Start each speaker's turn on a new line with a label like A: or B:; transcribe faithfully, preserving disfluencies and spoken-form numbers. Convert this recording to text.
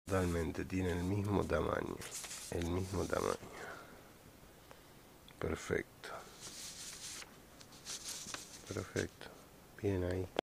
A: Totalmente, tiene el mismo tamaño, el mismo tamaño. Perfecto. Perfecto. Bien ahí.